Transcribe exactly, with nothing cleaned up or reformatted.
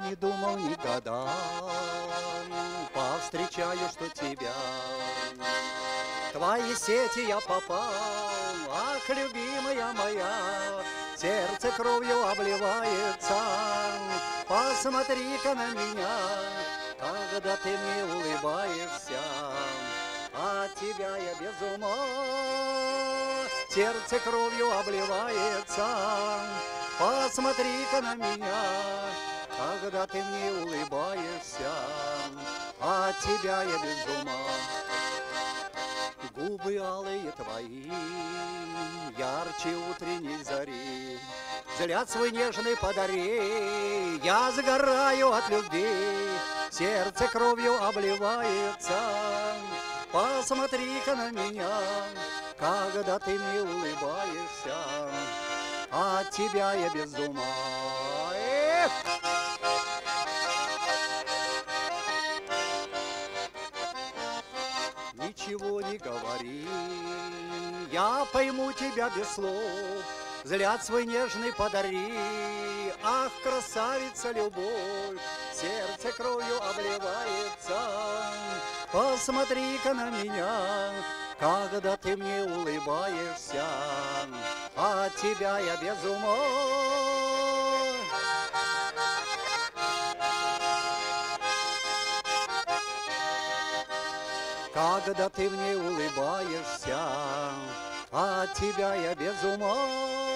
не думал никогда, повстречаю, что тебя. В твои сети я попал, ах, любимая моя, сердце кровью обливается. Посмотри-ка на меня, когда ты мне улыбаешься, от тебя я без ума. Сердце кровью обливается. Посмотри-ка на меня, когда ты мне улыбаешься, от тебя я без ума. Губы алые твои, ярче утренней зари, взгляд свой нежный подари, я загораю от любви, сердце кровью обливается. Посмотри-ка на меня, когда ты мне улыбаешься, от тебя я без ума. Эх! Ничего не говори, я пойму тебя без слов, взгляд свой нежный подари, ах, красавица любовь, сердце кровью обливается. Посмотри-ка на меня, когда ты мне улыбаешься, от тебя я без ума. Когда ты мне улыбаешься, от тебя я без ума.